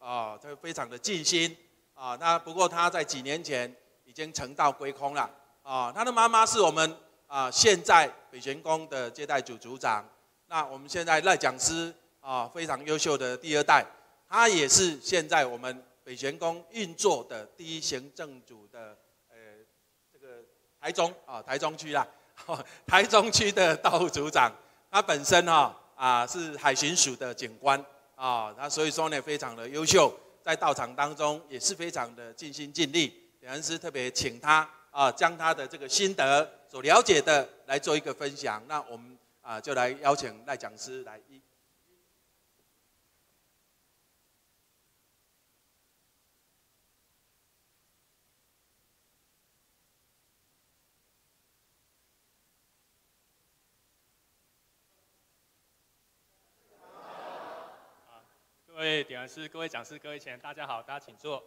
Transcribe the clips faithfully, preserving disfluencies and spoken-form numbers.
啊，这非常的尽心啊。那不过他在几年前已经成道归空了啊。他的妈妈是我们啊现在北玄宫的接待组组长。那我们现在赖讲师啊非常优秀的第二代，他也是现在我们北玄宫运作的第一行政组的呃这个台中啊台中区啦，台中区的道务组长。他本身哈啊是海巡署的警官啊，他所以说呢非常的优秀，在道场当中也是非常的尽心尽力。点恩师特别请他啊将他的这个心得所了解的来做一个分享。那我们啊就来邀请赖讲师来一。 各位点恩师、各位讲师、各位前，大家好，大家请坐。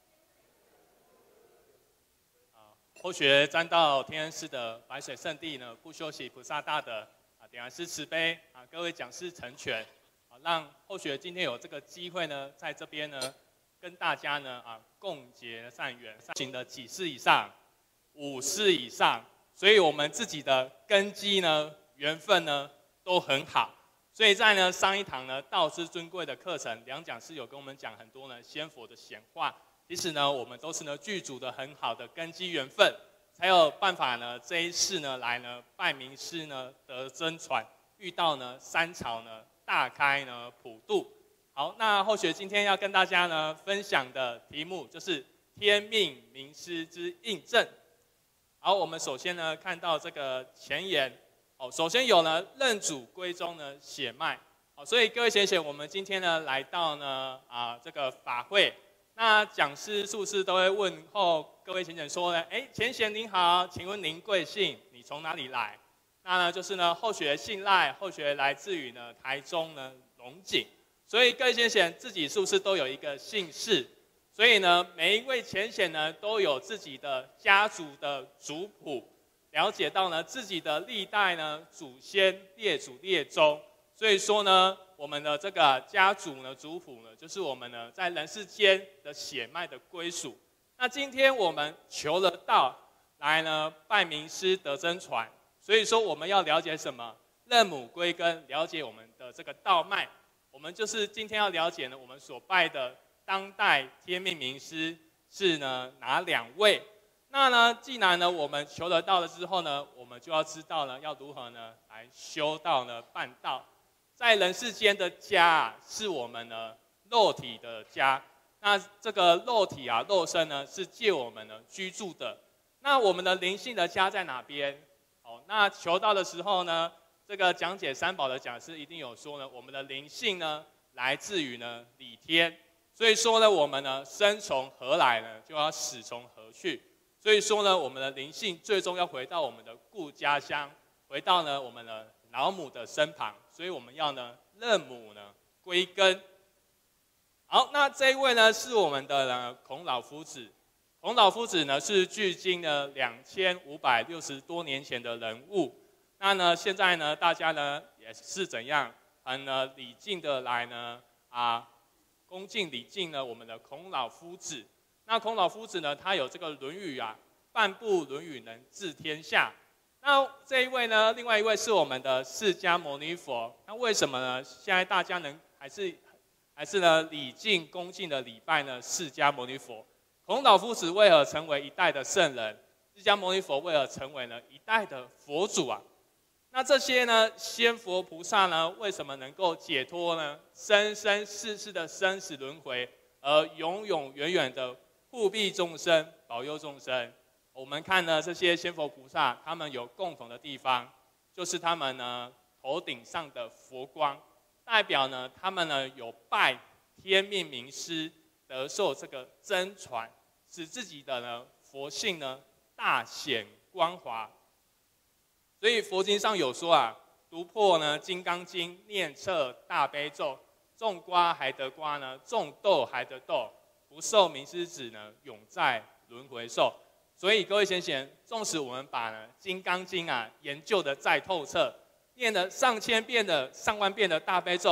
啊，后学沾到天恩师的白水圣地呢，不休息菩萨大德啊，点恩师慈悲啊，各位讲师成全啊，让后学今天有这个机会呢，在这边呢，跟大家呢啊共结善缘，行的几世以上、五世以上，所以我们自己的根基呢、缘分呢都很好。所以在呢上一堂呢道之尊贵的课程，梁讲师有跟我们讲很多呢仙佛的显化。其实呢我们都是呢具足的很好的根基缘分，才有办法呢这一世呢来呢拜名师呢得真传，遇到呢三朝呢大开呢普渡。好，那后学今天要跟大家呢分享的题目就是天命名师之印证。好，我们首先呢看到这个前言。哦，首先有呢认祖归宗呢血脉，好，所以各位贤贤，我们今天呢来到呢啊这个法会，那讲师术士都会问候各位贤贤说呢，哎，贤贤您好，请问您贵姓？你从哪里来？那呢就是呢后学姓赖，后学来自于呢台中呢龙井，所以各位贤贤自己是不是都有一个姓氏？所以呢每一位贤贤呢都有自己的家族的族谱。了解到呢自己的历代呢祖先列祖列宗，所以说呢我们的这个家族呢族谱呢就是我们呢在人世间的血脉的归属。那今天我们求了道来呢拜名师得真传，所以说我们要了解什么？认母归根，了解我们的这个道脉。我们就是今天要了解呢我们所拜的当代天命名师是呢哪两位？那呢，既然呢我们求得道了之后呢，我们就要知道呢要如何呢来修道呢办道。在人世间的家啊，是我们呢肉体的家。那这个肉体啊，肉身呢是借我们呢居住的。那我们的灵性的家在哪边？哦，那求道的时候呢，这个讲解三宝的讲师一定有说呢，我们的灵性呢来自于呢理天。所以说呢，我们呢生从何来呢，就要死从何去。所以说呢，我们的灵性最终要回到我们的故家乡，回到呢我们的老母的身旁，所以我们要呢认母呢归根。好，那这一位呢是我们的呢孔老夫子。孔老夫子呢是距今呢两千五百六十多年前的人物。那呢现在呢大家呢也是怎样很呢礼敬的来呢啊恭敬礼敬呢我们的孔老夫子。那孔老夫子呢，他有这个《论语》啊，半部《论语》能治天下。那这一位呢，另外一位是我们的释迦牟尼佛。那为什么呢？现在大家能还是还是呢礼敬恭敬的礼拜呢释迦牟尼佛？孔老夫子为何成为一代的圣人？释迦牟尼佛为何成为呢一代的佛祖啊？那这些呢仙佛菩萨呢，为什么能够解脱呢生生世世的生死轮回，而永永远远的护庇众生，保佑众生？我们看呢，这些仙佛菩萨，他们有共同的地方，就是他们呢头顶上的佛光，代表呢他们呢有拜天命名师，得受这个真传，使自己的呢佛性呢大显光华。所以佛经上有说啊，读破呢《金刚经》，念彻大悲咒，种瓜还得瓜呢，种豆还得豆。不受名师指呢，永在轮回受。所以各位贤贤，纵使我们把呢《金刚经》啊研究的再透彻，念了上千遍的、上万遍的大悲咒，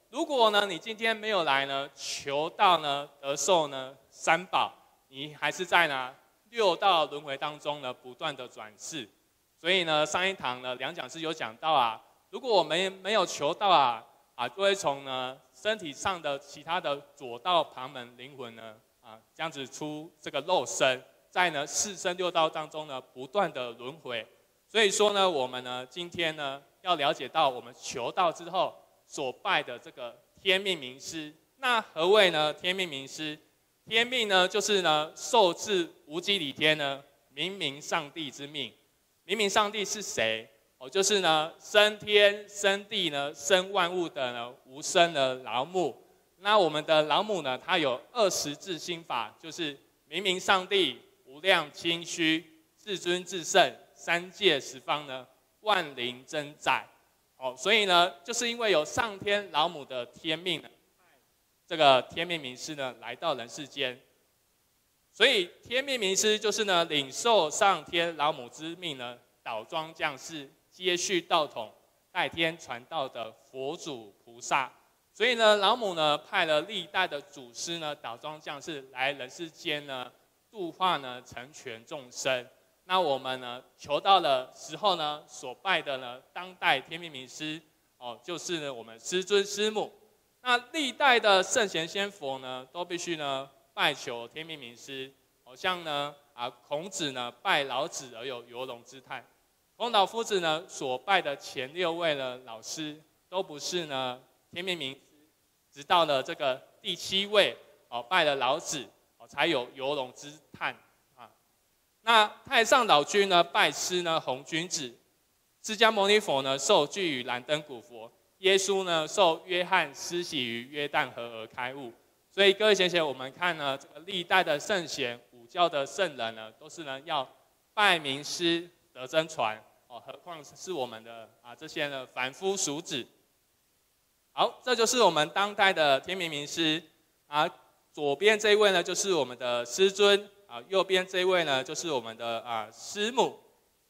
如果呢你今天没有来呢，求道呢得受呢三宝，你还是在呢六道轮回当中呢不断的转世。所以呢上一堂呢梁讲师有讲到啊，如果我们没有求道啊啊，就会从呢身体上的其他的左道旁门灵魂呢啊这样子出这个肉身，在呢四生六道当中呢不断的轮回。所以说呢，我们呢今天呢要了解到我们求道之后所拜的这个天命名师。那何谓呢天命名师？天命呢就是呢受制无极理天呢明明上帝之命。明明上帝是谁？哦，就是呢生天生地呢生万物的呢无生的老母。那我们的老母呢，它有二十字心法，就是明明上帝、无量清虚、至尊至圣、三界十方呢万灵真在。哦，所以呢，就是因为有上天老母的天命呢，这个天命名师呢来到人世间，所以天命名师就是呢领受上天老母之命呢，倒装降世，接续道统，代天传道的佛祖菩萨。所以呢，老母呢派了历代的祖师呢倒装降世来人世间呢度化呢成全众生。那我们呢求道的时候呢，所拜的呢当代天命名师哦，就是呢我们师尊师母。那历代的圣贤仙佛呢，都必须呢拜求天命名师。好像呢啊孔子呢拜老子而有游龙之态，孔老夫子呢所拜的前六位呢老师都不是呢天命名师，直到了这个第七位哦拜了老子哦才有游龙之态。那太上老君呢拜师呢红君子，释迦牟尼佛呢受具于燃灯古佛，耶稣呢受约翰施洗于约旦河而开悟。所以各位贤贤，我们看呢这个历代的圣贤、五教的圣人呢，都是呢要拜名师得真传哦，何况是我们的啊这些呢凡夫俗子。好，这就是我们当代的天命名师啊。左边这一位呢就是我们的师尊。啊，右边这一位呢，就是我们的啊师母。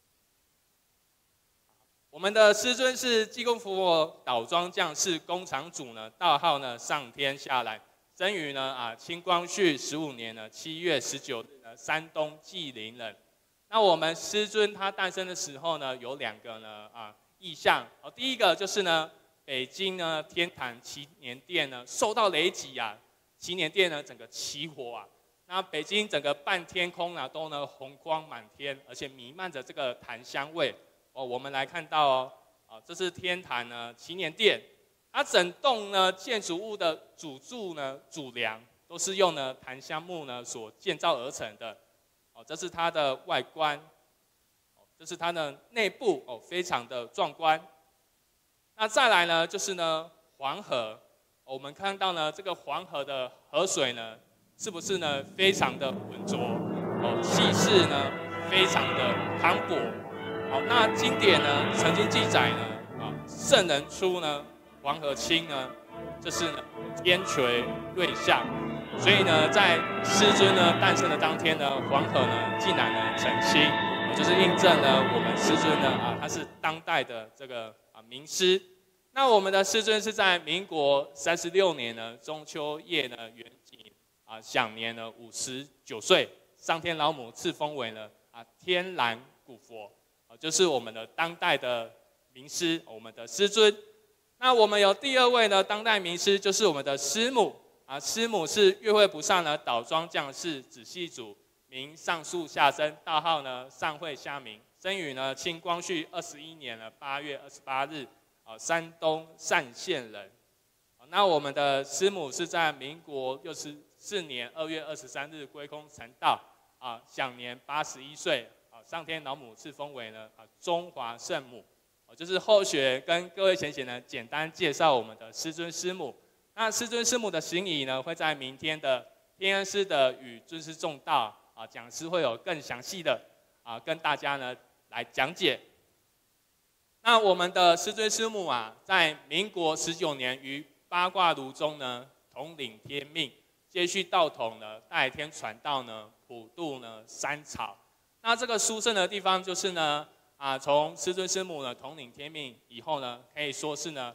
我们的师尊是济公佛倒装降世工厂主呢，道号呢上天下来，生于呢啊清光绪十五年呢七月十九日呢山东济陵人。那我们师尊他诞生的时候呢，有两个呢啊意象。哦，第一个就是呢北京呢天坛祈年殿呢受到雷击啊，祈年殿呢整个起火啊。那北京整个半天空啊，都呢红光满天，而且弥漫着这个檀香味哦。我们来看到哦，啊，这是天坛呢祈年殿，它整栋呢建筑物的主柱呢主梁都是用呢檀香木呢所建造而成的哦。这是它的外观，哦，这是它的内部哦，非常的壮观。那再来呢，就是呢黄河，哦，我们看到呢这个黄河的河水呢。是不是呢？非常的浑浊，哦，气势呢非常的磅礴。好，那经典呢曾经记载呢，啊，圣人出呢，黄河清呢，这是呢天垂瑞相。所以呢，在师尊呢诞生的当天呢，黄河呢竟然呢澄清，就是印证了我们师尊呢啊，他是当代的这个啊名师。那我们的师尊是在民国三十六年呢中秋夜呢圆寂。啊，享年呢五十九岁，上天老母赐封为呢啊天然古佛，啊，就是我们的当代的名师，我们的师尊。那我们有第二位呢当代名师，就是我们的师母啊，师母是月会菩萨呢倒装降世子系主，名上树下生，道号呢上会下明，生于呢清光绪二十一年的八月二十八日，啊，山东单县人。那我们的师母是在民国六十四年二月二十三日归空成道，啊，享年八十一岁，啊，上天老母赐封为呢啊中华圣母，啊，就是后学跟各位贤贤呢简单介绍我们的师尊师母。那师尊师母的行仪呢，会在明天的天恩师的与尊师重道啊讲师会有更详细的啊跟大家呢来讲解。那我们的师尊师母啊，在民国十九年于八卦炉中呢，统领天命，接续道统呢，代天传道呢，普渡呢三朝。那这个殊胜的地方就是呢，啊，从师尊师母呢统领天命以后呢，可以说是呢，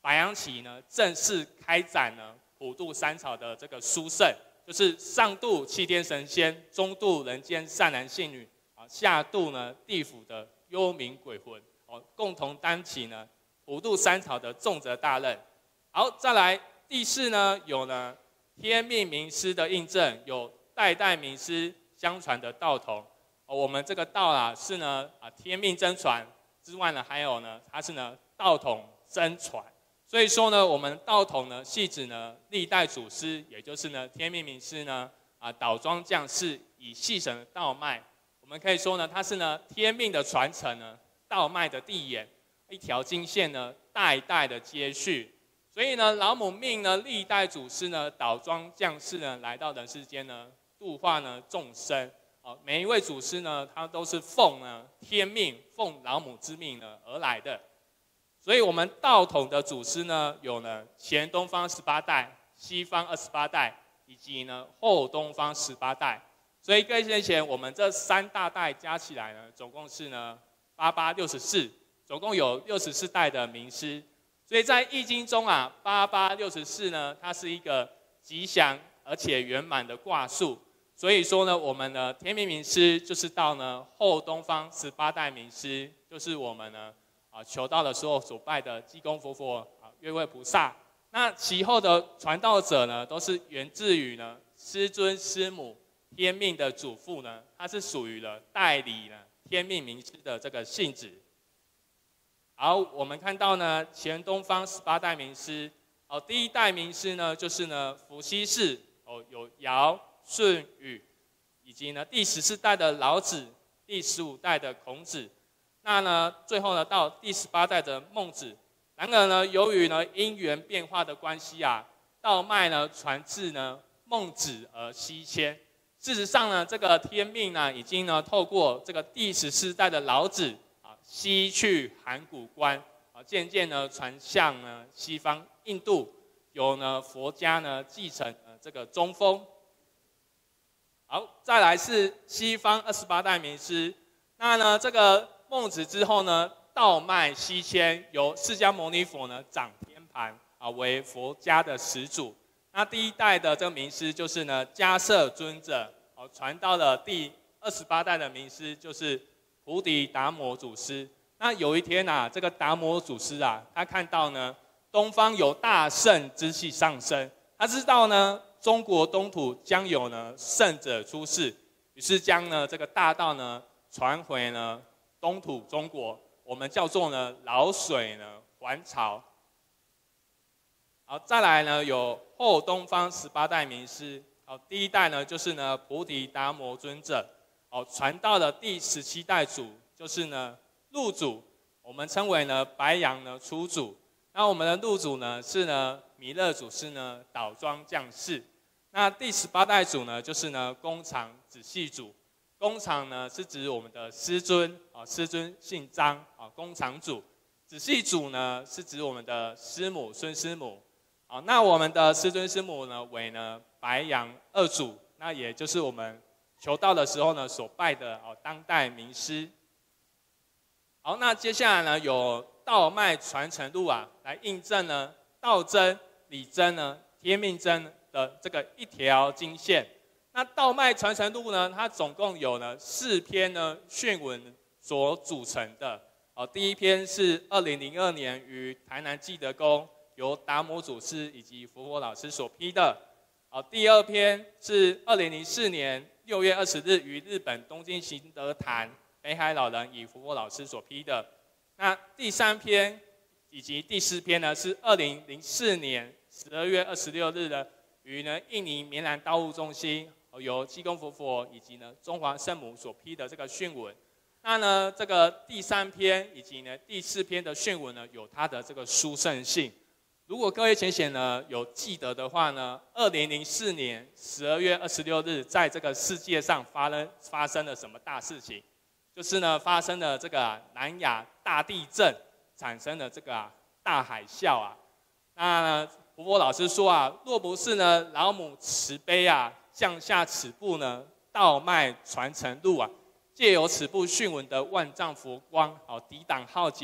白羊期呢正式开展了普渡三朝的这个殊胜，就是上渡七天神仙，中渡人间善男信女，啊，下渡呢地府的幽冥鬼魂，哦，共同担起呢普渡三朝的重责大任。好，再来第四呢，有呢天命名师的印证，有代代名师相传的道统。哦，我们这个道啊是呢啊天命真传之外呢，还有呢它是呢道统真传。所以说呢，我们道统呢，系指呢历代祖师，也就是呢天命名师呢啊倒装降世，以系神的道脉，我们可以说呢，它是呢天命的传承呢，道脉的递延，一条经线呢代代的接续。所以呢，老母命呢历代祖师呢倒装降世呢来到人世间呢度化呢众生。哦，每一位祖师呢，他都是奉呢天命，奉老母之命呢而来的。所以，我们道统的祖师呢，有呢前东方十八代、西方二十八代，以及呢后东方十八代。所以，各位先贤，我们这三大代加起来呢，总共是呢八八六十四，总共有六十四代的名师。所以在易经中啊，八八六十四呢，它是一个吉祥而且圆满的卦数。所以说呢，我们的天命名师就是到呢后东方十八代名师，就是我们呢。啊，求道的时候所拜的济公佛佛啊，月位菩萨。那其后的传道者呢，都是源自于呢师尊师母天命的祖父呢，他是属于了代理呢天命名师的这个性质。好，我们看到呢前东方十八代名师，哦，第一代名师呢就是呢伏羲氏，哦，有尧、舜、禹，以及呢第十四代的老子，第十五代的孔子。那呢，最后呢，到第十八代的孟子。然而呢，由于呢因缘变化的关系啊，道脉呢传至呢孟子而西迁。事实上呢，这个天命呢，已经呢透过这个第十四代的老子啊西去函谷关啊，渐渐呢传向呢西方印度，由呢佛家呢继承呃这个中风。好，再来是西方二十八代名师。那呢这个孟子之后呢，道脉西迁，由释迦牟尼佛呢掌天盘啊，为佛家的始祖。那第一代的这个名师就是呢迦摄尊者，哦，传到了第二十八代的名师就是菩提达摩祖师。那有一天啊，这个达摩祖师啊，他看到呢东方有大圣之气上升，他知道呢中国东土将有呢圣者出世，于是将呢这个大道呢传回呢。东土中国，我们叫做呢老水呢还朝。好，再来呢有后东方十八代名师。好，第一代呢就是呢菩提达摩尊者。好，传到了第十七代祖，就是呢鹿祖，我们称为呢白羊呢初祖。那我们的鹿祖呢是呢弥勒祖师呢倒装降世。那第十八代祖呢就是呢弓长子系祖。弓长呢是指我们的师尊啊，师尊姓张啊，弓长祖。子系祖呢是指我们的师母孙师母。好，那我们的师尊师母呢为呢白羊二祖，那也就是我们求道的时候呢所拜的哦当代名师。好，那接下来呢有道脉传承录啊，来印证呢道真、理真呢、天命真的这个一条经线。那道脉传承录呢，它总共有呢四篇呢训文所组成的。哦，第一篇是二零零二年于台南济德宫由达摩祖师以及佛佛老师所批的。哦，第二篇是二零零四年六月二十日于日本东京行德坛北海老人以佛佛老师所批的。那第三篇以及第四篇呢是二零零四年十二月二十六日的于呢印尼棉兰道务中心。由济公佛佛以及呢中华圣母所批的这个训文。那呢这个第三篇以及呢第四篇的训文呢有它的这个殊胜性。如果各位浅显呢有记得的话呢，二零零四年十二月二十六日在这个世界上发生发生了什么大事情？就是呢发生了这个、啊、南亚大地震，产生了这个、啊、大海啸啊。那呢佛佛老师说啊，若不是呢老母慈悲啊。降下此部呢，道脉传承录啊，借由此部训文的万丈佛光，好抵挡浩劫，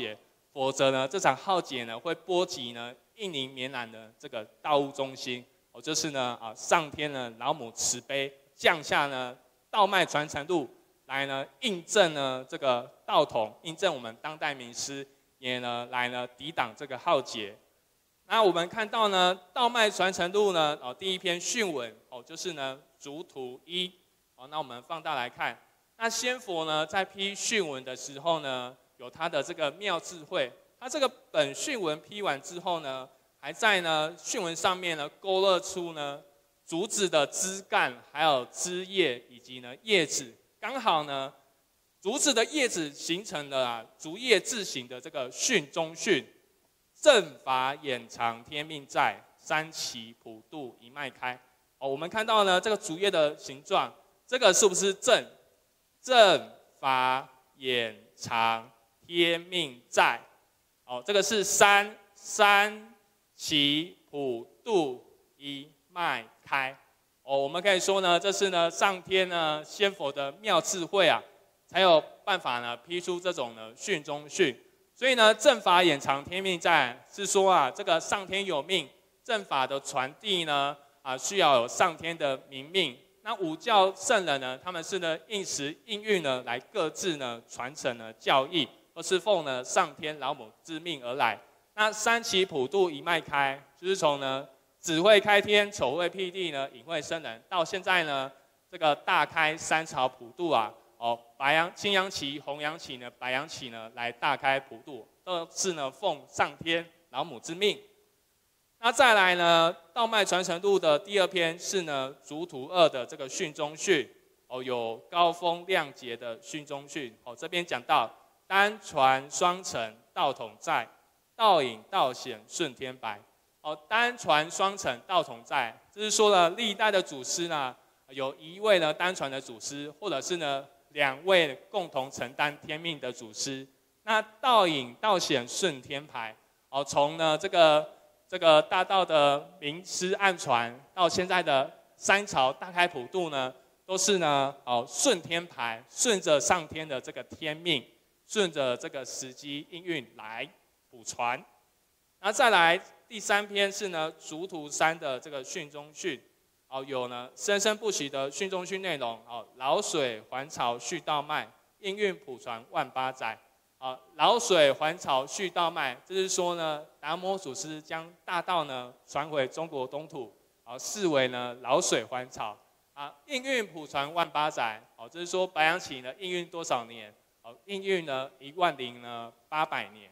否则呢，这场浩劫呢会波及呢印尼缅甸的这个道务中心。哦，就是呢啊，上天呢老母慈悲降下呢道脉传承录来呢印证呢这个道统，印证我们当代名师也呢来呢抵挡这个浩劫。那我们看到呢道脉传承录呢哦第一篇训文哦就是呢竹图一哦，那我们放大来看，那仙佛呢在批训文的时候呢有他的这个妙智慧，他这个本训文批完之后呢。还在呢训文上面呢勾勒出呢竹子的枝干，还有枝叶以及呢叶子，刚好呢竹子的叶子形成了啊竹叶字形的这个训中训，正法眼藏天命在，三奇普度一脉开。哦，我们看到呢这个竹叶的形状，这个是不是正？正法眼藏天命在。哦，这个是三三。其普度一脉开，哦，我们可以说呢，这是呢上天呢仙佛的妙智慧啊，才有办法呢批出这种呢训中训。所以呢，正法眼藏天命在，是说啊，这个上天有命，正法的传递呢啊需要有上天的明命。那五教圣人呢，他们是呢应时应运呢来各自呢传承呢教义，或是奉呢上天老母之命而来。那三奇普度一脉开，就是从呢指会开天、丑会辟地呢，隐会生人，到现在呢这个大开三朝普度啊，哦白羊、青羊旗、红羊旗呢、白羊旗呢来大开普度，都是呢奉上天老母之命。那再来呢，道脉传承录的第二篇是呢竹图二的这个训中训，哦有高风亮节的训中训，哦这边讲到单传双承道统在。道隐道显顺天白，哦，单传双承道统在，就是说呢，历代的祖师呢，有一位呢单传的祖师，或者是呢两位共同承担天命的祖师。那道隐道显顺天白，哦，从呢这个这个大道的名师暗传到现在的三朝大开普度呢，都是呢哦顺天白，顺着上天的这个天命，顺着这个时机应运来。普传，然后再来第三篇是呢竹图三的这个训中训，哦有呢生生不息的训中训内容，哦老水还潮续道脉，应运普传万八载，啊老水还潮续道脉，就是说呢达摩祖师将大道呢传回中国东土，啊视为呢老水还潮，啊应运普传万八载，哦就是说白羊起呢应运多少年，哦应运呢一万零呢八百年。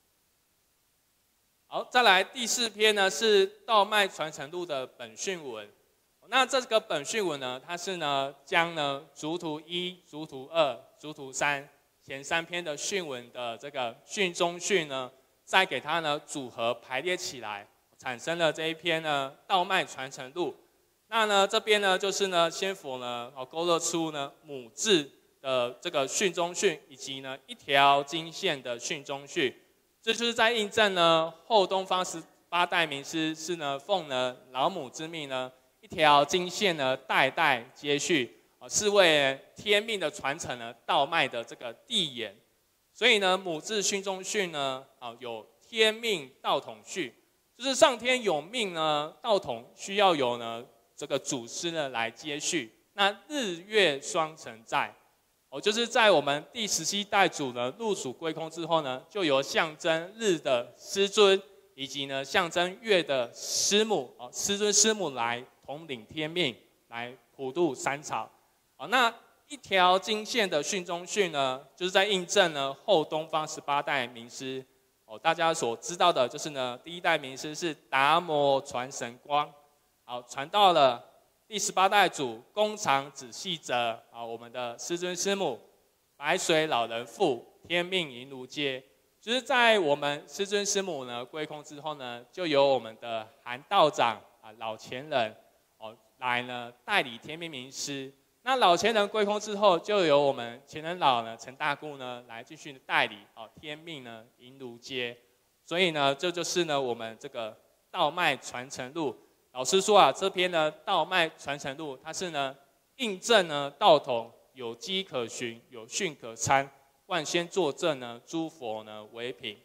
好，再来第四篇呢是道脉传承录的本训文。那这个本训文呢，它是呢将呢竹图一、竹图二、竹图三前三篇的训文的这个训中训呢，再给它呢组合排列起来，产生了这一篇呢道脉传承录。那呢这边呢就是呢仙佛呢哦勾勒出呢母字的这个训中训，以及呢一条经线的训中训。这就是在印证呢，后东方十八代名师是呢奉呢老母之命呢，一条经线呢代代接续，啊是为天命的传承呢道脉的这个递延。所以呢母字训中训呢，啊有天命道统序，就是上天有命呢，道统需要有呢这个祖师呢来接续。那日月双承在。哦，就是在我们第十七代祖呢入蜀归空之后呢，就由象征日的师尊，以及呢象征月的师母，哦，师尊师母来统领天命，来普度三朝。哦，那一条经线的训中训呢，就是在印证呢后东方十八代名师。哦，大家所知道的就是呢，第一代名师是达摩传神光，好传到了。第十八代祖弓长子细者，啊，我们的师尊师母白水老人父天命银炉街，就是在我们师尊师母呢归空之后呢，就由我们的韩道长啊老前人哦来呢代理天命名师。那老前人归空之后，就由我们前人老呢陈大姑呢来继续代理哦天命呢银炉街。所以呢，这就是呢我们这个道脉传承录。老师说啊，这篇呢道脉传承录，它是呢印证呢道统有机可循，有训可参，万仙作证呢，诸佛呢为凭。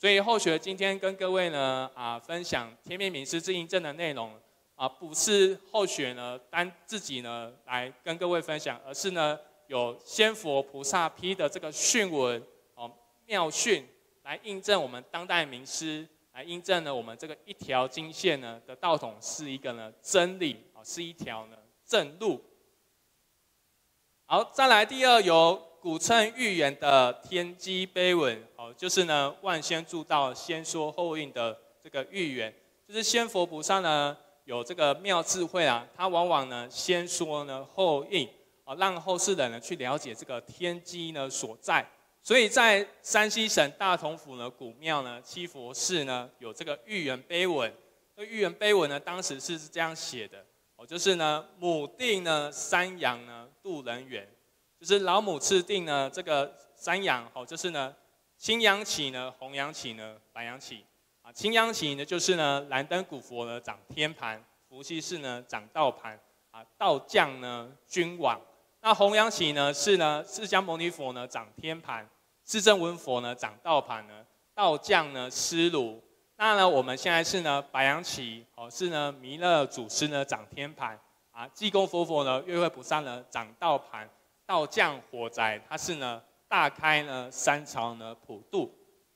所以后学今天跟各位呢啊分享天命名师之印证的内容啊，不是后学呢单自己呢来跟各位分享，而是呢有仙佛菩萨批的这个训文哦妙训来印证我们当代名师，来印证呢我们这个一条经线呢的道统是一个呢真理啊，是一条呢正路。好，再来第二有古称预言的天机碑文，哦，就是呢万仙助道，先说后应的这个预言，就是仙佛菩萨呢有这个妙智慧啊，他往往呢先说呢后应，啊，让后世人呢去了解这个天机呢所在。所以在山西省大同府呢古庙呢七佛寺呢有这个预言碑文，这预言碑文呢当时是这样写的，哦，就是呢母定呢山羊呢渡人远。就是老母赐定呢，这个山羊哦，就是呢青羊起呢，红羊起呢，白羊起啊。青羊起呢，就是呢燃灯古佛呢掌天盘，伏羲氏呢掌道盘啊，道将呢君王。那红羊起呢是呢释迦牟尼佛呢掌天盘，释正文佛呢掌道盘呢，道将呢师卢。那呢我们现在是呢白羊起哦，是呢弥勒祖师呢掌天盘啊，济公佛佛呢月慧菩萨呢掌道盘。道将火灾，它是呢大开呢三朝呢普渡。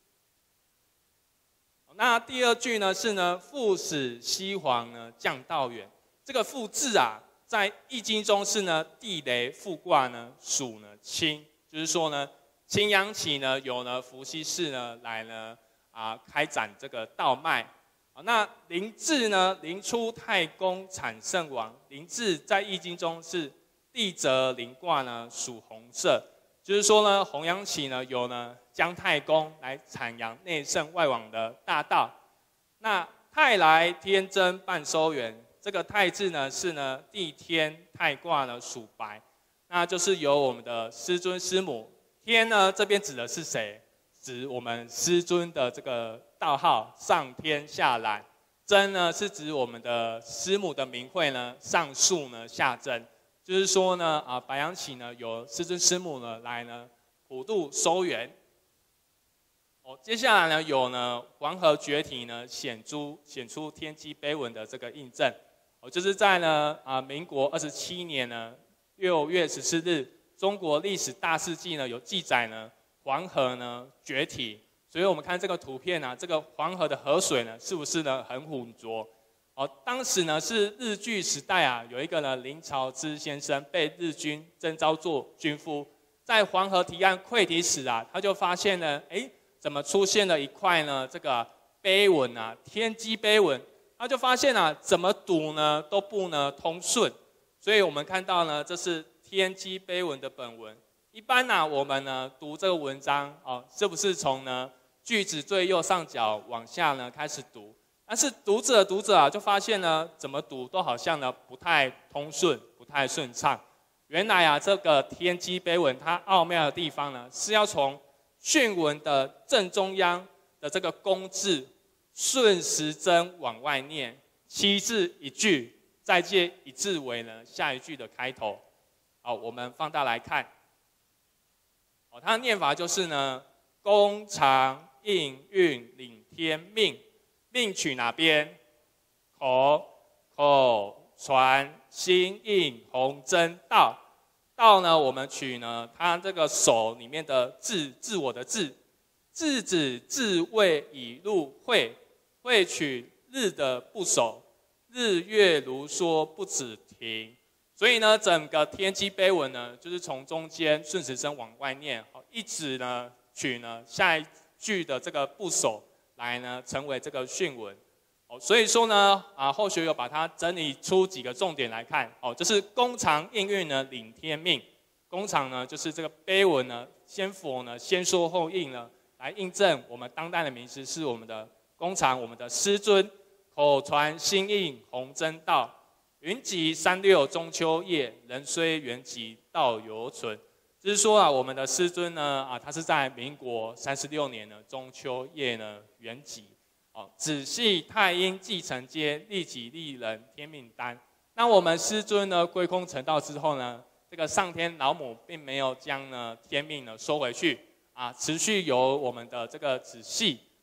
那第二句呢是呢复使西皇呢降道远。这个复字啊，在易经中是呢地雷复卦呢属呢青，就是说呢青阳起呢有呢伏羲氏呢来呢啊开展这个道脉。那临至呢临出太公产圣王，临至在易经中是。地泽临卦呢属红色，就是说呢红阳起呢有呢姜太公来阐扬内圣外王的大道。那太来天真半收圆，这个太字呢是呢地天太卦呢属白，那就是由我们的师尊师母。天呢这边指的是谁？指我们师尊的这个道号上天下来。真呢是指我们的师母的名讳呢上述呢下真。就是说呢，啊，白羊起呢有师尊师母呢来呢普渡收圆。哦，接下来呢有呢黄河决堤呢显出显出天机碑文的这个印证。哦，就是在呢啊民国二十七年呢六月十四日，中国历史大事记呢有记载呢黄河呢决堤，所以我们看这个图片啊，这个黄河的河水呢是不是呢很浑浊？哦，当时呢是日据时代啊，有一个呢林朝之先生被日军征召做军夫，在黄河堤岸溃堤时啊，他就发现呢，哎，怎么出现了一块呢这个碑文啊，天机碑文，他就发现啊，怎么读呢都不呢通顺，所以我们看到呢，这是天机碑文的本文。一般呢、啊，我们呢读这个文章哦，是不是从呢句子最右上角往下呢开始读？但是读着读着啊，就发现呢，怎么读都好像呢不太通顺，不太顺畅。原来啊，这个天机碑文它奥妙的地方呢，是要从训文的正中央的这个公字顺时针往外念，七字一句，再接一字为呢下一句的开头。好，我们放大来看。哦，它的念法就是呢，弓长应运领天命。命取哪边？口口传心应弘真道。道呢，我们取呢，它这个手里面的自自我的自，自指自谓以入会，会取日的部首，日月如梭不止停。所以呢，整个天机碑文呢，就是从中间顺时针往外念，一直呢取呢下一句的这个部首。来呢，成为这个训文，哦，所以说呢，啊，后学有把它整理出几个重点来看，哦，就是弓长应运呢，领天命。弓长呢，就是这个碑文呢，先佛呢，先说后应呢，来印证我们当代的名师是我们的弓长，我们的师尊，口传心应弘真道。云集三六中秋夜，人虽远疾道犹存。就是说啊，我们的师尊呢，啊，他是在民国三十六年呢中秋夜呢圆寂，哦，仔细太阴继承接，利己利人天命单。那我们师尊呢归空成道之后呢，这个上天老母并没有将呢天命呢收回去啊，持续由我们的这个仔细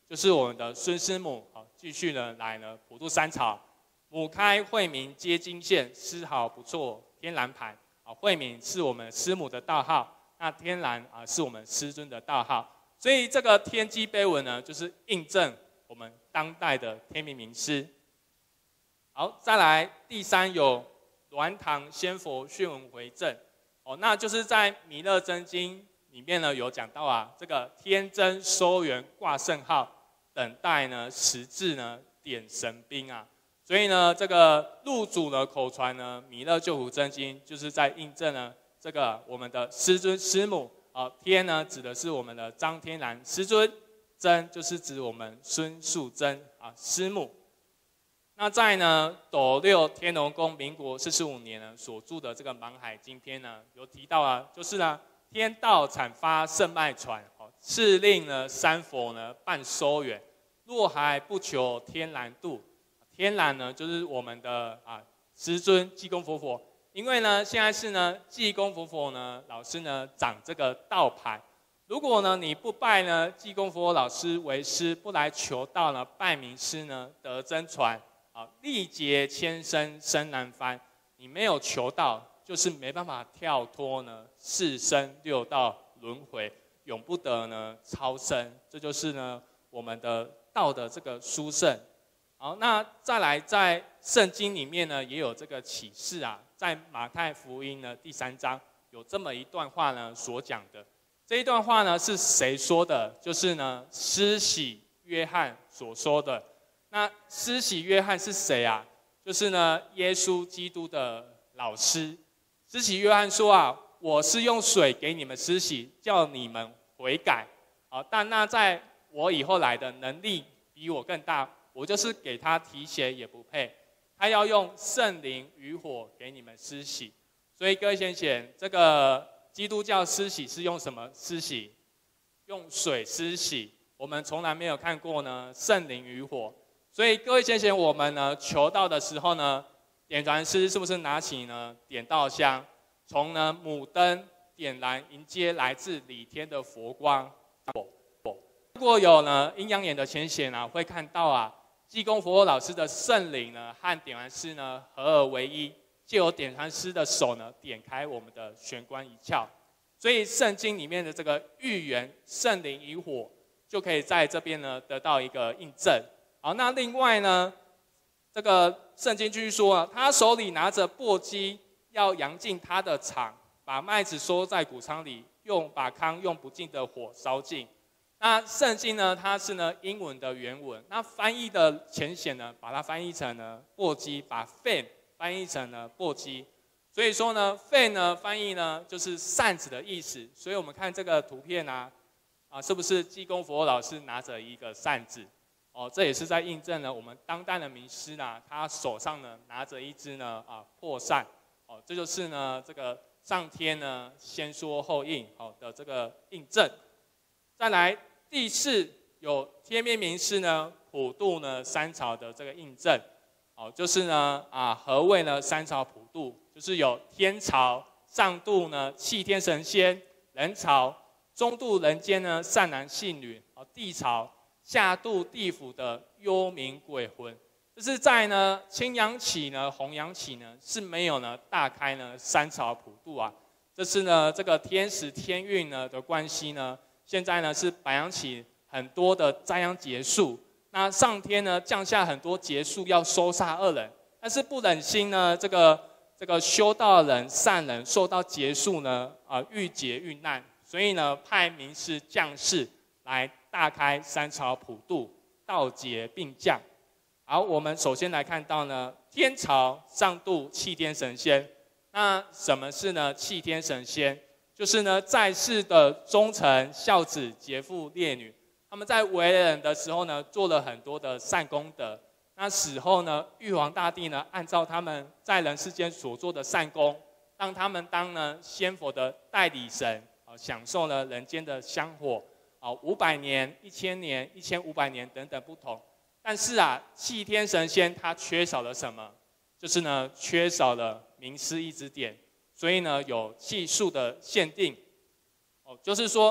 就是我们的孙师母，好，继续呢来呢普渡三朝。母开惠民接金线，丝毫不错天蓝盘。啊，惠民是我们师母的道号，那天蓝啊是我们师尊的道号。所以这个天机碑文呢，就是印证我们当代的天命名师。好，再来第三有鸾堂仙佛宣文回正。哦，那就是在《弥勒真经》里面呢有讲到啊，这个天真收元挂圣号，等待呢时至呢点神兵啊。所以呢，这个路主的口传呢，《弥勒救苦真经》就是在印证呢这个我们的师尊师母啊，天呢指的是我们的张天然师尊，真就是指我们孙素贞啊师母。那在呢斗六天龙宫民国四十五年呢所著的这个《芒海经篇》呢，有提到啊，就是呢天道阐发圣脉传，哦，敕令呢三佛呢办收元，若还不求天然度。天然呢，就是我们的啊师尊济公佛佛，因为呢现在是呢济公佛佛呢老师呢掌这个道牌，如果呢你不拜呢济公佛佛老师为师，不来求道呢拜名师呢得真传，啊历劫千生生难翻，你没有求道，就是没办法跳脱呢四生六道轮回，永不得呢超生，这就是呢我们的道的这个殊胜。好，那再来在圣经里面呢，也有这个启示啊，在马太福音呢第三章有这么一段话呢所讲的。这一段话呢是谁说的？就是呢施洗约翰所说的。那施洗约翰是谁啊？就是呢耶稣基督的老师。施洗约翰说啊，我是用水给你们施洗，叫你们悔改。好，但那在我以后来的能力比我更大。我就是给他提鞋也不配，他要用圣灵与火给你们施洗。所以各位先贤，这个基督教施洗是用什么施洗？用水施洗。我们从来没有看过呢圣灵与火。所以各位先贤，我们呢求道的时候呢，点燃师是不是拿起呢点道香，从呢母灯点燃，迎接来自理天的佛光。如果有呢阴阳眼的浅显啊，会看到啊。济公佛佛老师的圣灵呢，和点燃师呢合而为一，藉由点燃师的手呢，点开我们的玄关一窍。所以圣经里面的这个预言圣灵与火，就可以在这边呢得到一个印证。好，那另外呢，这个圣经继续说啊，他手里拿着簸箕，要扬进他的场，把麦子收在谷仓里，用把糠用不尽的火烧尽。那圣经呢，它是呢英文的原文，那翻译的浅显呢，把它翻译成呢簸箕，把 fan 翻译成呢簸箕，所以说呢 fan 呢翻译呢就是扇子的意思，所以我们看这个图片啊，啊是不是济公佛老师拿着一个扇子？哦，这也是在印证了我们当代的名师呢，他手上呢拿着一只呢啊破扇，哦，这就是呢这个上天呢先说后应好的这个印证。再来第四有天命名师呢普渡呢三朝的这个印证，哦，就是呢啊何谓呢三朝普渡？就是有天朝上渡呢弃天神仙，人朝中渡人间呢善男信女，哦，地朝下渡地府的幽冥鬼魂。就是在呢青阳起呢红阳起呢是没有呢大开呢三朝普渡啊，这是呢这个天时天运呢的关系呢。现在呢是白阳起很多的灾殃结束，那上天呢降下很多劫数要收煞恶人，但是不忍心呢这个这个修道人善人受到劫数呢啊、呃、遇劫遇难，所以呢派名师降世来大开三朝普渡，道劫并降。好，我们首先来看到呢天朝上渡弃天神仙，那什么是呢弃天神仙？就是呢，在世的忠臣孝子劫富烈女，他们在为人的时候呢，做了很多的善功德。那死后呢，玉皇大帝呢，按照他们在人世间所做的善功，让他们当呢仙佛的代理神，啊，享受了人间的香火，啊，五百年、一千年、一千五百年等等不同。但是啊，弃天神仙它缺少了什么？就是呢，缺少了名师一指点。所以呢，有系数的限定，哦，就是说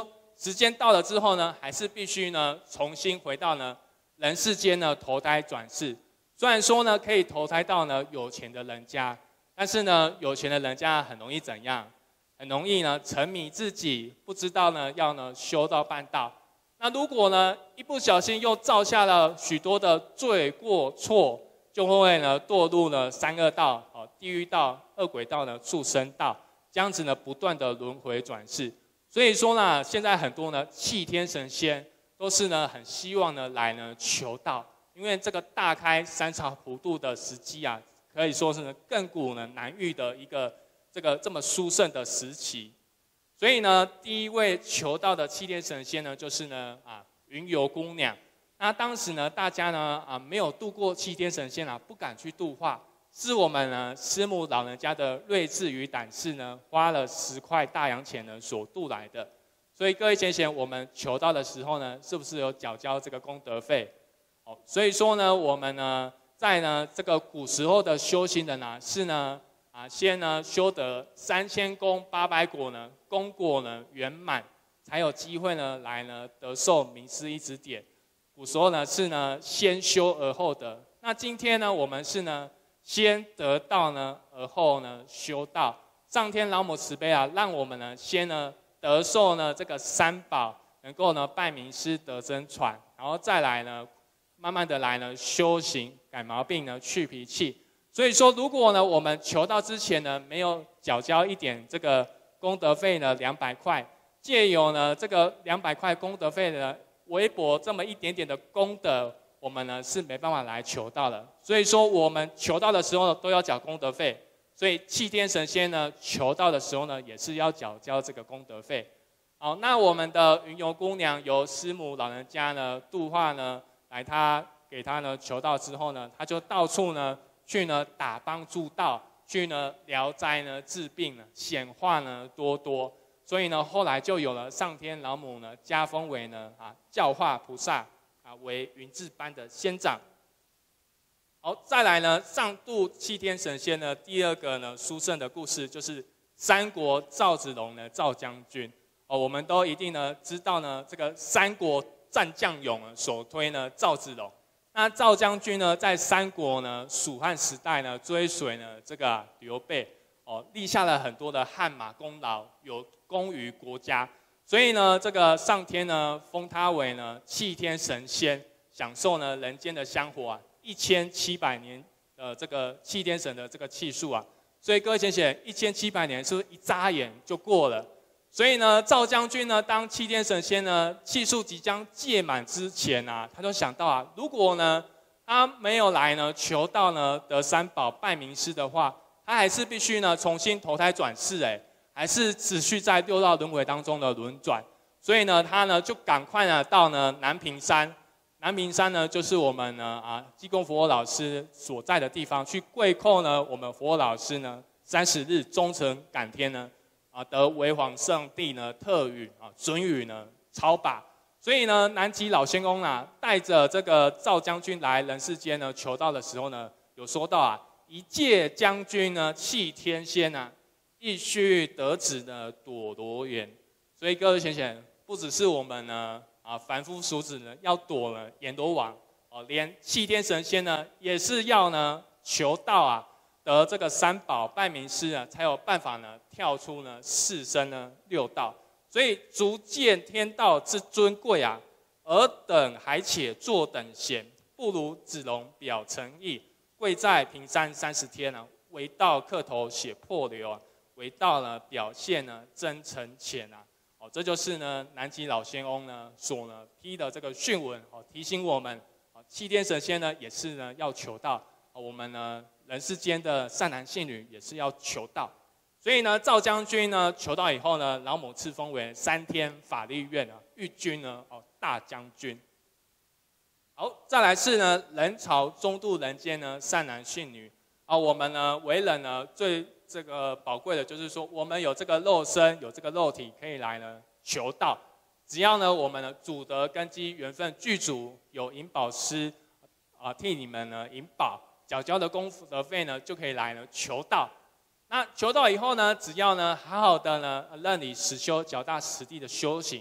时间到了之后呢，还是必须呢重新回到呢人世间呢投胎转世。虽然说呢可以投胎到呢有钱的人家，但是呢有钱的人家很容易怎样？很容易呢沉迷自己，不知道呢要呢修道办道。那如果呢一不小心又造下了许多的罪过错，就会呢堕入了三恶道、哦地狱道、恶鬼道呢、畜生道，这样子呢不断的轮回转世。所以说呢，现在很多呢弃天神仙都是呢很希望呢来呢求道，因为这个大开三朝普渡的时机啊，可以说是呢亘古呢难遇的一个这个这么殊胜的时期。所以呢，第一位求道的弃天神仙呢，就是呢啊云游姑娘。那当时呢，大家呢啊没有度过弃天神仙啊，不敢去度化，是我们呢师母老人家的睿智与胆识呢，花了十块大洋钱呢所度来的。所以各位贤贤，我们求道的时候呢，是不是有缴交这个功德费？哦，所以说呢，我们呢在呢这个古时候的修行人啊，是呢啊先呢修得三千功八百果呢，功果呢圆满，才有机会呢来呢得受名师一指点。古时候呢是呢先修而后得，那今天呢我们是呢先得道呢而后呢修道。上天老母慈悲啊，让我们呢先呢得受呢这个三宝，能够呢拜名师得真传，然后再来呢慢慢的来呢修行改毛病呢去脾气。所以说，如果呢我们求道之前呢没有缴交一点这个功德费呢两百块，借由呢这个两百块功德费呢微薄这么一点点的功德，我们呢是没办法来求道的。所以说我们求道的时候都要缴功德费，所以弃天神仙呢求道的时候呢也是要缴交这个功德费。好，那我们的云游姑娘由师母老人家呢度化呢来他给他呢求道之后呢，他就到处呢去呢打帮助道，去呢疗灾呢治病呢显化呢多多。所以呢，后来就有了上天老母呢加封为呢啊教化菩萨啊为云智班的仙长。好，再来呢上度弃天神仙呢第二个呢殊胜的故事，就是三国赵子龙呢赵将军。哦，我们都一定呢知道呢这个三国战将勇首推呢赵子龙。那赵将军呢在三国呢蜀汉时代呢追随呢这个刘备。哦，立下了很多的汗马功劳，有功于国家，所以呢，这个上天呢封他为呢弃天神仙，享受呢人间的香火啊，一千七百年的这个弃天神的这个气数啊，所以各位贤贤，一千七百年是不是一眨眼就过了？所以呢，赵将军呢当弃天神仙呢气数即将届满之前啊，他就想到啊，如果呢他没有来呢求道呢得三宝拜名师的话，他还是必须呢重新投胎转世，哎，还是持续在六道轮回当中的轮转。所以呢，他呢就赶快呢到呢南屏山，南屏山呢就是我们呢啊济公佛老师所在的地方，去跪叩呢我们佛老师呢三十日忠诚感天呢啊得为皇上帝呢特允啊准予呢超拔。所以呢，南极老仙公啊带着这个赵将军来人世间呢求道的时候呢，有说到啊。一介将军呢，弃天仙啊，亦须得子呢，躲罗园。所以各位贤贤，不只是我们呢啊凡夫俗子呢要躲了阎罗王哦，连弃天神仙呢也是要呢求道啊，得这个三宝拜名师啊，才有办法呢跳出呢四生呢六道。所以足见天道之尊贵啊，尔等还且坐等闲，不如子龙表诚意。跪在屏山三十天啊，为道磕头血破流啊，为道呢表现呢真诚浅啊，哦，这就是呢南极老仙翁呢所呢批的这个训文哦，提醒我们哦，弃天神仙呢也是呢要求道，哦，我们呢人世间的善男信女也是要求道，所以呢赵将军呢求道以后呢，老母赐封为三天法律院啊御军呢哦大将军。好，再来是呢，人潮中度人间呢，善男信女啊，我们呢为人呢最这个宝贵的就是说，我们有这个肉身，有这个肉体，可以来呢求道。只要呢我们呢主德根基缘分具足，有引宝师啊替你们呢引宝，缴交的功德费呢就可以来呢求道。那求道以后呢，只要呢好好的呢认理实修，脚踏实地的修行，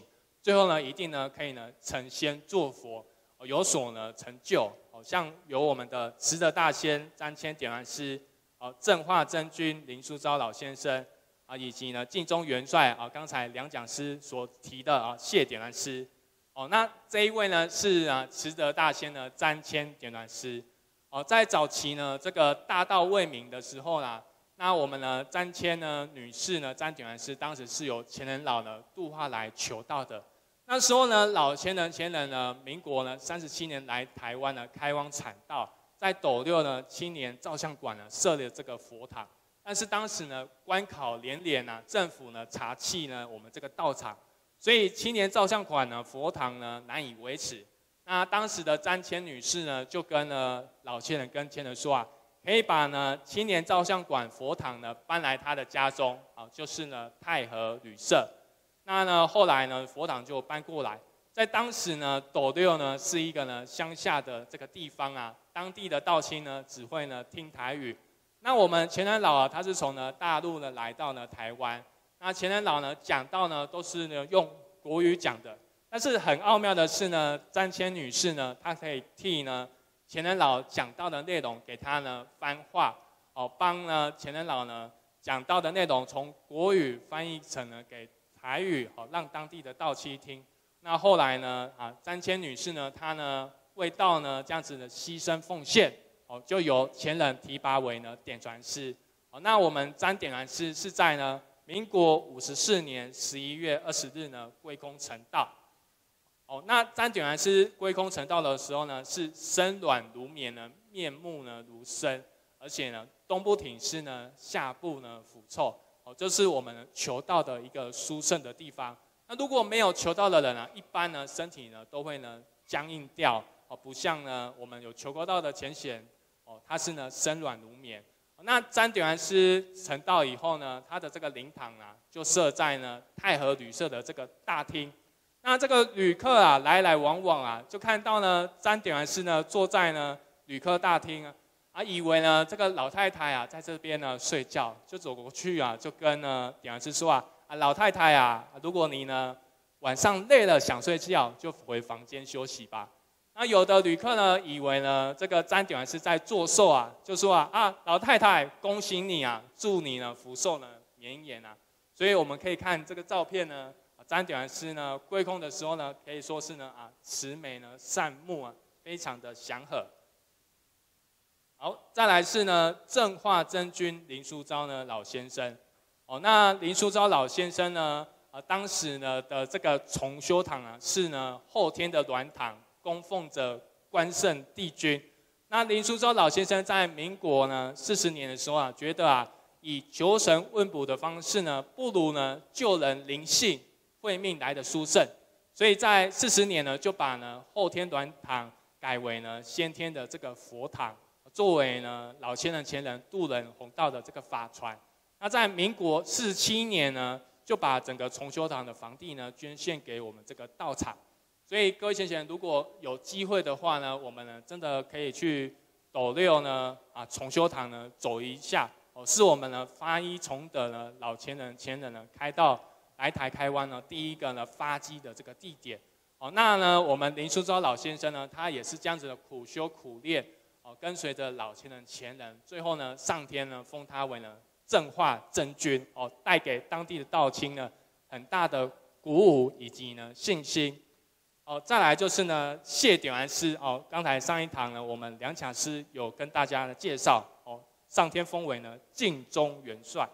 最后呢一定呢可以呢成仙作佛，哦、有所呢成就。哦，像有我们的慈德大仙张骞点燃师，哦正化真君林书昭老先生，啊以及呢晋中元帅啊刚才梁讲师所提的啊谢点燃师。哦，那这一位呢是啊慈德大仙呢张骞点燃师。哦，在早期呢这个大道未明的时候啦，那我们呢张骞呢女士呢张点燃师当时是由前人老呢度化来求道的。那时候呢老前人前人呢民国呢三十七年来台湾呢开荒产道，在斗六呢青年照相馆呢设了这个佛堂。但是当时呢关考连连啊，政府呢查弃呢我们这个道场。所以青年照相馆呢，佛堂呢难以维持。那当时的张骞女士呢，就跟呢老前人跟前人说啊，可以把呢青年照相馆佛堂呢搬来她的家中啊，就是呢太和旅社。那呢后来呢佛堂就搬过来，在当时呢斗六呢是一个呢乡下的这个地方啊，当地的道亲呢只会呢听台语。那我们前人老啊，他是从呢大陆呢来到呢台湾。那前人老呢讲道呢都是呢用国语讲的，但是很奥妙的是呢，张骞女士呢，她可以替呢前人老讲道的内容给她呢翻化，哦，帮呢前人老呢讲道的内容从国语翻译成呢给台语，好让当地的道亲听。那后来呢啊，张骞女士呢，她呢为道呢这样子的牺牲奉献，哦，就由前人提拔为呢点传师。哦，那我们张点传师是在呢民国五十四年十一月二十日呢，归空成道。哦，那张点传师归空成道的时候呢，是身软如绵呢，面目呢如生，而且呢，冬不挺尸呢，夏不呢腐臭。哦，这是我们求道的一个殊胜的地方。那如果没有求道的人啊，一般呢，身体呢都会呢僵硬掉。哦，不像呢我们有求过道的前贤，哦，他是呢身软如绵。那张点传师成道以后呢，他的这个灵堂啊，就设在呢太和旅社的这个大厅。那这个旅客啊，来来往往啊，就看到呢张点传师呢坐在呢旅客大厅啊，啊以为呢这个老太太啊在这边呢睡觉，就走过去啊，就跟呢点传师说啊，啊老太太啊，如果你呢晚上累了想睡觉，就回房间休息吧。那有的旅客呢，以为呢这个张点传师在作寿啊，就说啊啊老太太，恭喜你啊，祝你呢福寿呢绵延啊。所以我们可以看这个照片呢，张点传师呢归空的时候呢，可以说是呢啊慈眉呢善目啊，非常的祥和。好，再来是呢正化真君林书昭呢老先生。哦，那林书昭老先生呢，啊当时呢的这个重修堂啊，是呢后天的銮堂。供奉着关圣帝君。那林书昭老先生在民国呢四十年的时候啊，觉得啊，以求神问卜的方式呢，不如呢救人灵性慧命来的殊胜，所以在四十年呢，就把呢后天銮堂改为呢先天的这个佛堂，作为呢老先人前人渡人弘道的这个法传。那在民国四十七年呢，就把整个重修堂的房地呢捐献给我们这个道场。所以各位先贤，如果有机会的话呢，我们呢真的可以去斗六呢啊重修堂呢走一下哦，是我们呢发一崇德呢老前人前人呢开到来台开湾呢第一个呢发迹的这个地点哦。那呢我们林书昭老先生呢，他也是这样子的苦修苦练哦，跟随着老前人前人，最后呢上天呢封他为呢正化真君哦，带给当地的道亲呢很大的鼓舞以及呢信心。哦，再来就是呢，谢点传师哦，刚才上一堂呢，我们梁讲师有跟大家的介绍哦，上天封为呢晋中元帅。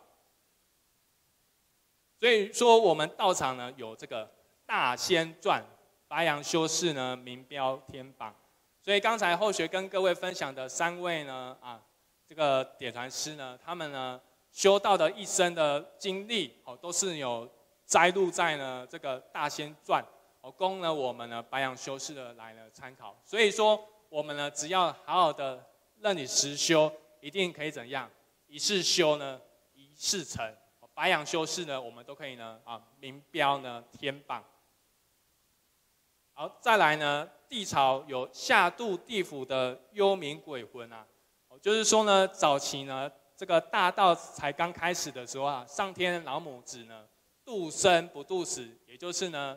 所以说我们道场呢有这个大仙传，白羊修士呢名标天榜。所以刚才后学跟各位分享的三位呢啊，这个点传师呢，他们呢修道的一生的经历哦，都是有摘录在呢这个大仙传。哦，供呢我们呢白羊修士的来呢参考，所以说我们呢只要好好的认你实修，一定可以怎样？一世修呢，一世成。白羊修士呢，我们都可以呢啊名标呢天榜。好，再来呢，地曹有下渡地府的幽冥鬼魂啊，就是说呢，早期呢这个大道才刚开始的时候啊，上天老母子呢渡生不渡死，也就是呢。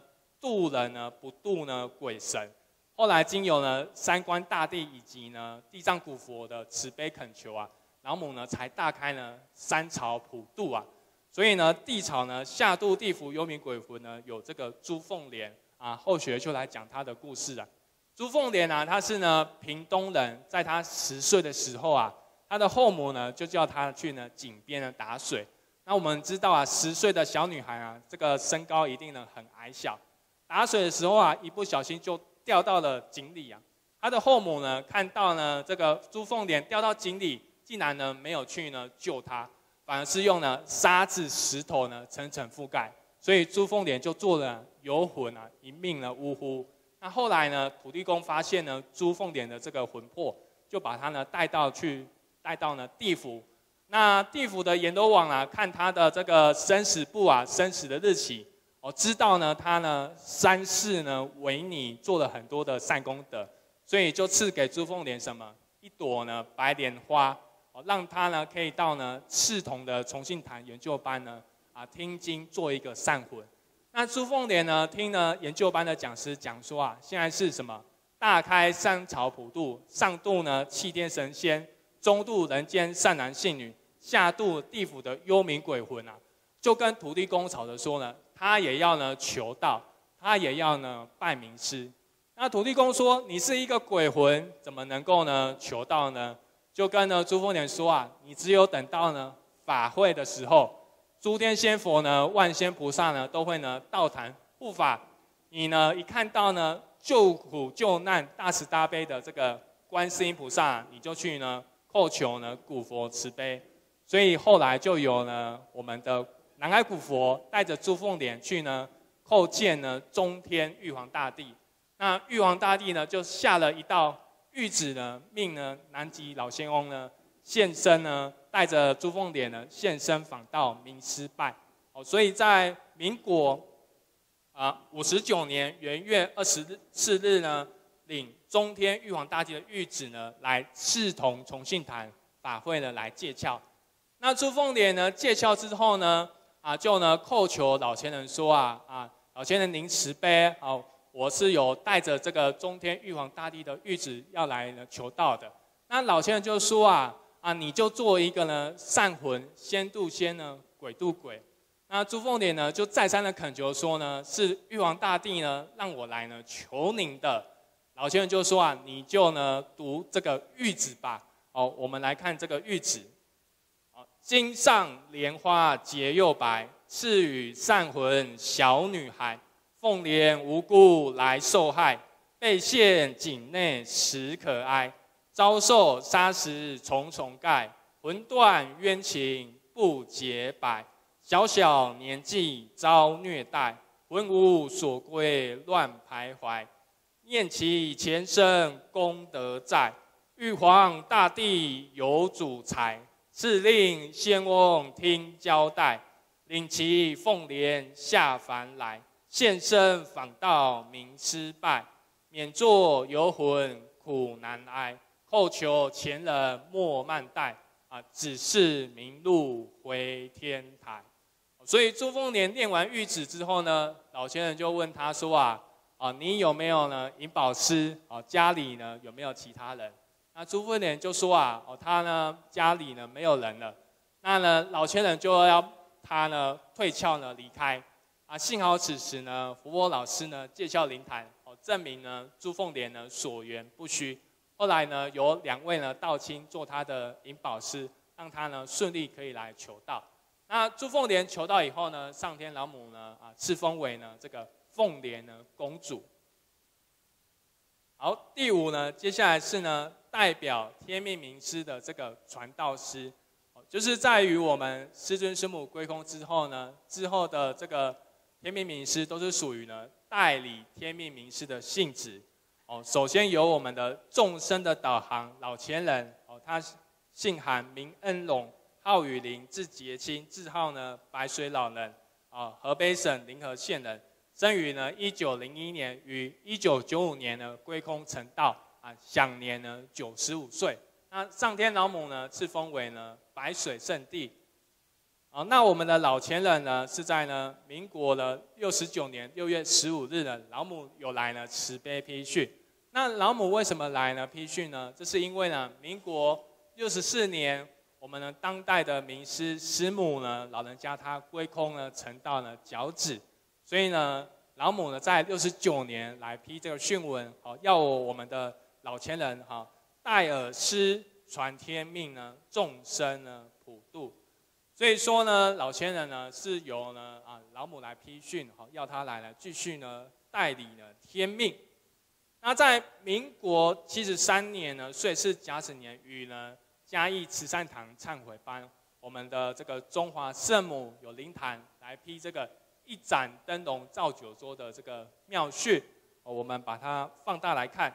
渡人呢不渡呢鬼神。后来经由呢三官大帝以及呢地藏古佛的慈悲恳求啊，老母呢才大开呢三朝普渡啊。所以呢地朝呢下渡地府幽冥鬼魂呢有这个朱凤莲啊，后学就来讲他的故事啊。朱凤莲啊，他是呢屏东人，在他十岁的时候啊，他的后母呢就叫他去呢井边呢打水。那我们知道啊，十岁的小女孩啊，这个身高一定呢很矮小，打水的时候啊，一不小心就掉到了井里啊。他的后母呢看到呢这个朱凤莲掉到井里，竟然呢没有去呢救她，反而是用呢沙子石头呢层层覆盖，所以朱凤莲就做了游魂啊，一命呢呜呼。那后来呢，土地公发现呢朱凤莲的这个魂魄，就把她呢带到去带到呢地府。那地府的阎罗王啊，看他的这个生死簿啊，生死的日期，哦，知道呢他呢三世呢为你做了很多的善功德，所以就赐给朱凤莲什么一朵呢白莲花，哦，让他呢可以到呢赤铜的重信坛研究班呢啊听经做一个善魂。那朱凤莲呢听呢研究班的讲师讲说啊，现在是什么大开三朝普渡，上渡呢气天神仙，中渡人间善男信女，下渡地府的幽冥鬼魂啊，就跟土地公吵着说呢，他也要呢求道，他也要呢拜名师。那土地公说，你是一个鬼魂，怎么能够呢求道呢？就跟呢朱凤莲说啊，你只有等到呢法会的时候，诸天仙佛呢、万仙菩萨呢都会呢道坛护法，你呢一看到呢救苦救难、大慈大悲的这个观世音菩萨，你就去呢叩求呢古佛慈悲。所以后来就有呢我们的南海古佛带着朱凤莲去呢叩见呢中天玉皇大帝。那玉皇大帝呢就下了一道谕旨呢，命呢南极老仙翁呢现身呢，带着朱凤莲呢现身访道名师拜。哦，所以在民国啊五十九年元月二十四日呢，领中天玉皇大帝的谕旨呢，来视同重信坛法会呢来借窍。那朱凤莲呢借窍之后呢，啊就呢叩求老前人说啊啊老前人您慈悲啊，我是有带着这个中天玉皇大帝的谕旨要来呢求道的。那老前人就说啊啊你就做一个呢善魂，仙渡仙呢，鬼渡鬼。那朱凤莲呢就再三的恳求说呢，是玉皇大帝呢让我来呢求您的。老前人就说啊，你就呢读这个谕旨吧。哦，我们来看这个谕旨。金上莲花结又白，赐予善魂小女孩。凤莲无辜来受害，被陷井内实可哀。遭受砂石重重盖，魂断冤情不解摆。小小年纪遭虐待，魂无所归乱徘徊。念其前生功德在，玉皇大帝有主裁。敕令仙翁听交代，领其凤莲下凡来，现身访道名师拜，免作游魂苦难挨，叩求前人莫慢待，啊，只是明路回天台。所以朱凤莲念完谕旨之后呢，老前人就问他说啊，啊你有没有呢银宝师？啊家里呢有没有其他人？那朱凤莲就说啊，哦，他呢家里呢没有人了，那呢老前人就要他呢退窍呢离开，啊，幸好此时呢福波老师呢借窍灵坛，哦，证明呢朱凤莲呢所言不虚。后来呢有两位呢道亲做他的银宝师，让他呢顺利可以来求道。那朱凤莲求道以后呢，上天老母呢啊赐封为呢这个凤莲呢公主。好，第五呢，接下来是呢代表天命名师的这个传道师，就是在于我们师尊师母归空之后呢，之后的这个天命名师都是属于呢代理天命名师的性质。哦，首先由我们的众生的导航老前人，哦，他姓韩，名恩龙，号雨林，字节清，字号呢白水老人，啊，河北省临河县人。生于呢一九零一年，于一九九五年呢归空成道，啊，享年呢九十五岁。那上天老母呢赐封为呢白水圣地。 啊，那我们的老前人呢，是在呢民国的六十九年六月十五日呢，老母有来呢慈悲批训。那老母为什么来呢批训呢？这是因为呢，民国六十四年，我们呢当代的名师师母呢，老人家他归空呢成道呢脚趾，所以呢，老母呢在六十九年来批这个训文，好，要我们的老前人哈代尔师传天命呢，众生呢普度。所以说呢，老前人呢是由呢啊老母来批训，好，要他来呢继续呢代理呢天命。那在民国七十三年呢，岁是甲子年，与呢嘉义慈善堂忏悔班，我们的这个中华圣母有灵坛来批这个一盏灯笼照九州的这个妙训，我们把它放大来看。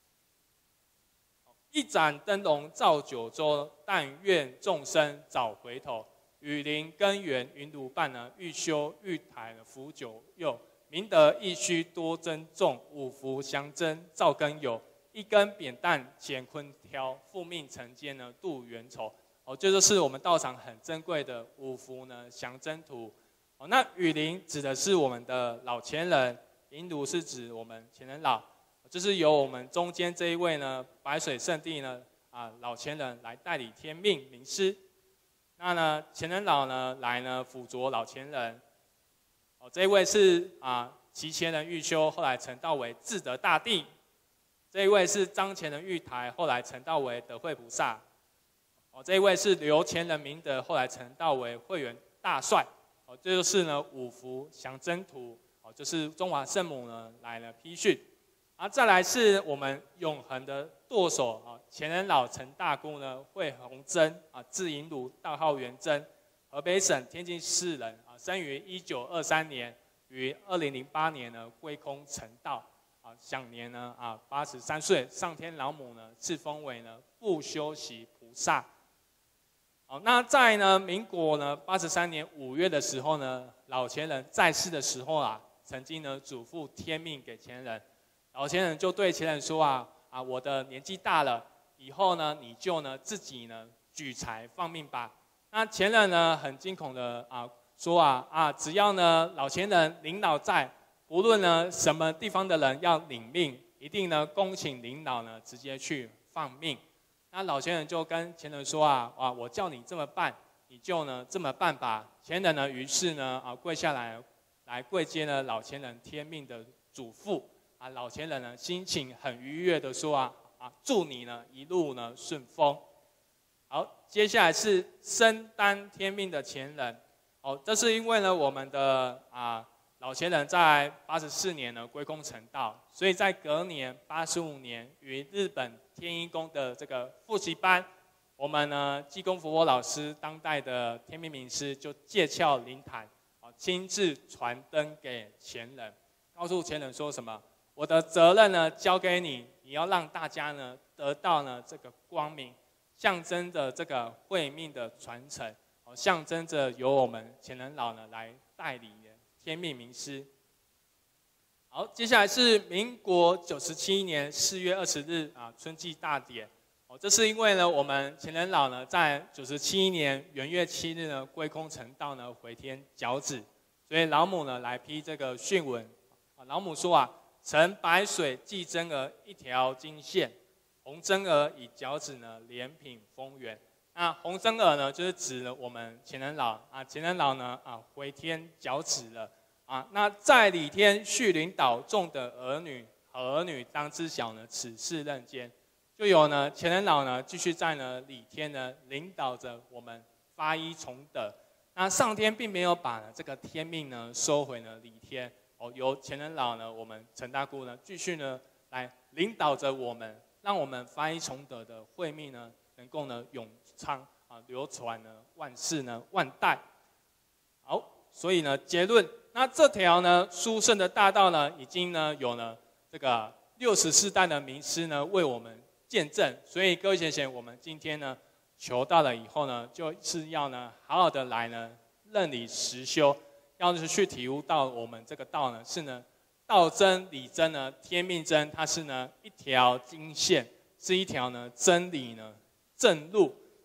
一盏灯笼照九州，但愿众生早回头。雨林根源云如伴呢，欲修欲台福九佑，明德亦须多珍重，五福祥真照根有，一根扁担乾坤挑，复命承接呢度缘愁。哦，这就是我们道场很珍贵的五福呢祥真图。哦，那雨林指的是我们的老前人，云如是指我们前人老，就是由我们中间这一位呢白水圣地呢啊老前人来代理天命名师。那呢，前人老呢来呢辅佐老前人，哦，这一位是啊齐前人玉修，后来成道为智德大帝；这一位是张前人玉台，后来成道为德慧菩萨；哦，这一位是刘前人明德，后来成道为慧远大帅。哦，这就是呢五福祥真图，哦，就是中华圣母呢来了批训。啊，再来是我们永恒的舵手啊，前人老陈大姑呢，惠宏珍啊，字银如，道号元珍，河北省天津市人啊，生于一九二三年，于二零零八年呢归空成道啊，享年呢啊八十三岁，上天老母呢赐封为呢不修习菩萨。好，那在呢民国呢八十三年五月的时候呢，老前人在世的时候啊，曾经呢嘱咐天命给前人。老前人就对前人说啊啊，我的年纪大了，以后呢你就呢自己呢举财放命吧。那前人呢很惊恐的啊说啊啊，只要呢老前人领导在，不论呢什么地方的人要领命，一定呢恭请领导呢直接去放命。那老前人就跟前人说啊啊，我叫你这么办，你就呢这么办吧。前人呢于是呢啊跪下来来跪接呢老前人天命的嘱咐。啊，老前人呢心情很愉悦的说啊啊，祝你呢一路呢顺风。好，接下来是身担天命的前人。哦，这是因为呢我们的啊老前人在八十四年呢归空成道，所以在隔年八十五年于日本天一宫的这个复习班，我们呢济公佛佛老师当代的天命名师就借窍灵坛，啊亲自传灯给前人，告诉前人说什么？我的责任呢交给你，你要让大家呢得到呢这个光明，象征着这个慧命的传承，哦，象征着由我们前人老呢来代理天命名师。好，接下来是民国九十七年四月二十日啊春季大典，哦，这是因为呢我们前人老呢在九十七年元月七日呢归空成道呢回天脚趾，所以老母呢来批这个训文，啊，老母说啊。乘白水系真儿一条金线，红真儿以脚趾呢连品丰源。那红真儿呢，就是指了我们前人老啊，前人老呢啊回天脚趾了啊。那在礼天续领导众的儿女，儿女当知晓呢此事任间，就有呢前人老呢继续在呢礼天呢领导着我们发一崇德。那上天并没有把呢这个天命呢收回呢礼天。哦，由前人老呢，我们陈大姑呢，继续呢来领导着我们，让我们发一崇德的慧命呢，能够呢永昌啊，流传呢万世呢万代。好，所以呢结论，那这条呢殊胜的大道呢，已经呢有了这个六十四代的名师呢为我们见证。所以各位贤贤，我们今天呢求到了以后呢，就是要呢好好的来呢认理实修。要是去体悟到我们这个道呢，是呢道真理真呢，天命真，它是呢一条经线，是一条呢真理呢正路。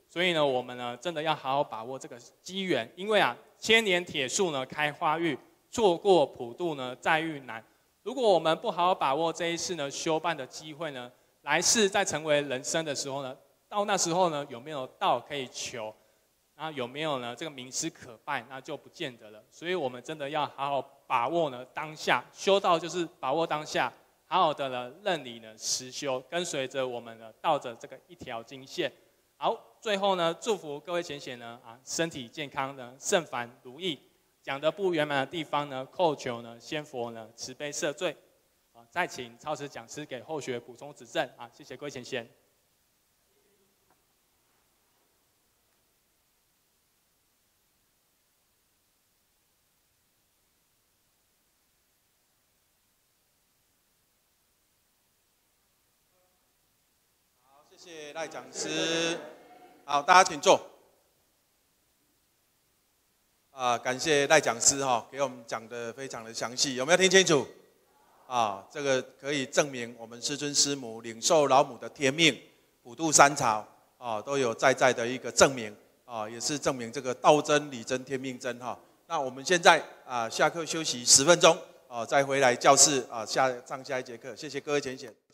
所以呢，我们呢真的要好好把握这个机缘，因为啊，千年铁树呢开花玉，错过普渡呢再遇难。如果我们不好好把握这一次呢修办的机会呢，来世再成为人生的时候呢，到那时候呢有没有道可以求？然后有没有呢？这个名师可拜，那就不见得了。所以我们真的要好好把握呢当下，修道就是把握当下，好好的呢认理呢实修，跟随着我们呢道着这个一条经线。好，最后呢祝福各位贤贤呢啊身体健康呢圣凡如意，讲得不圆满的地方呢叩求呢仙佛呢慈悲赦罪。啊，再请超持讲师给后学补充指正啊，谢谢各位贤贤。 谢谢赖讲师，好，大家请坐。啊，感谢赖讲师哈、哦，给我们讲的非常的详细，有没有听清楚？啊，这个可以证明我们师尊师母领受老母的天命，普渡三朝啊，都有在在的一个证明啊，也是证明这个道真、理真、天命真哈、啊。那我们现在啊，下课休息十分钟啊，再回来教室啊，下上下一节课，谢谢各位贤贤。